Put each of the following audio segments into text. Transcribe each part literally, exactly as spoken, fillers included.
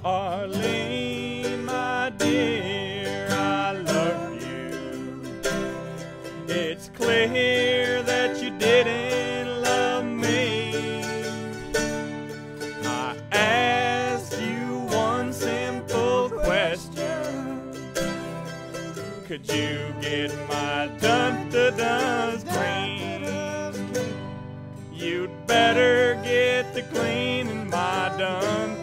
Arlene, my dear, I love you. It's clear that you didn't love me. I asked you one simple question: could you get my dun-da-duns clean? You'd better get the cleaning my dun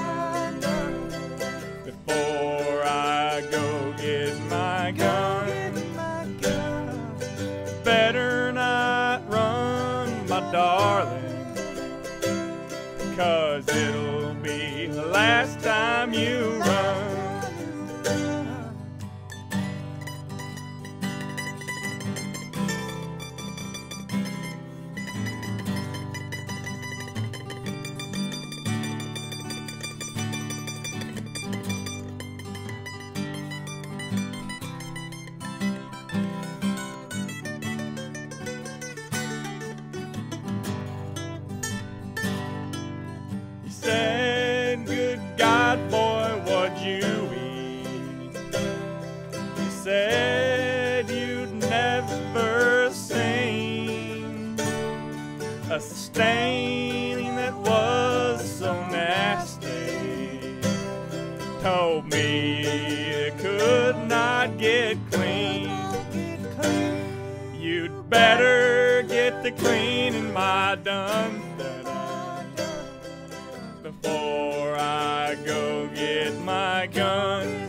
before I go get my gun. Better not run, my darling, 'cause it'll be the last time you run. Said, good God, boy, what'd you eat? You said you'd never seen a stain that was so nasty. Told me it could not get clean. You'd better get the cleaning my done before I go get my gun.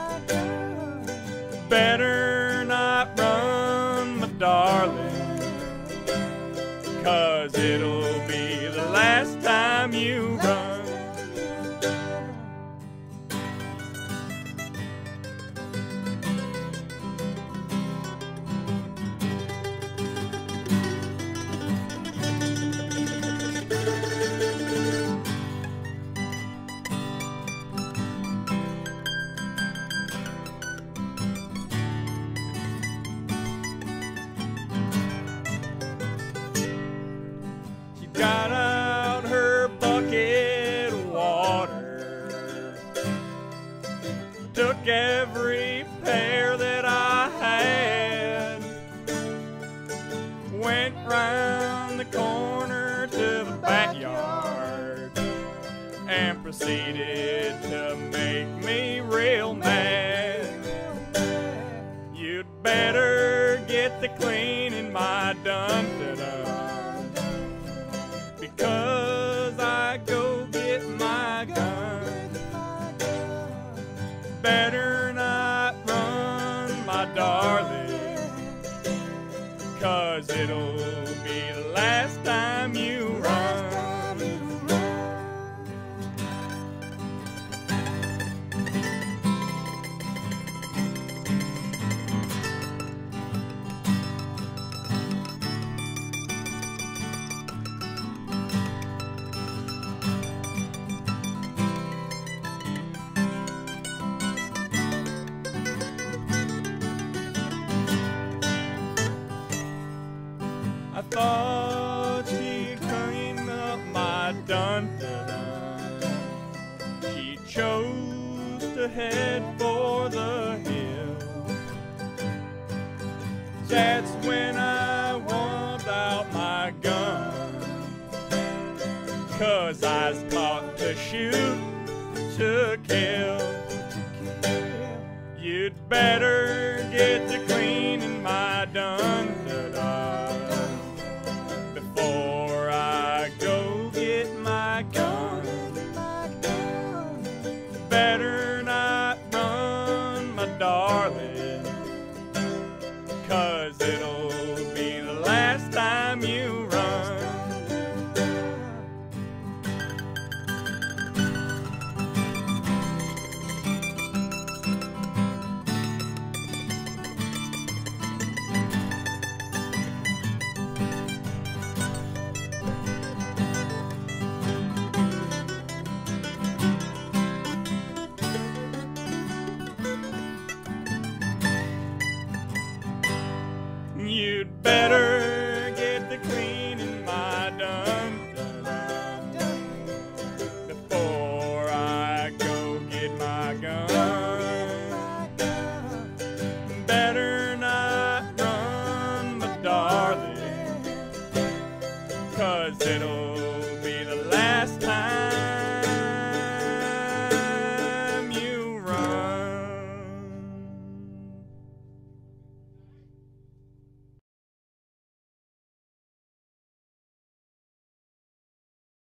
Better not run, my darling, 'cause it'll be the last time you run. Got out her bucket of water, took every pear that I had, went round the corner to the backyard, and proceeded to make me real mad. You'd better get the cleaning my dun-da-dun, because I go get my gun. Better not run, my darling, 'cause it'll be the last time you run. I thought she'd clean up my dun-da-dun. She chose to head for the hill. That's when I whipped out my gun, 'cause I was taught to shoot to kill. You'd better get to cleaning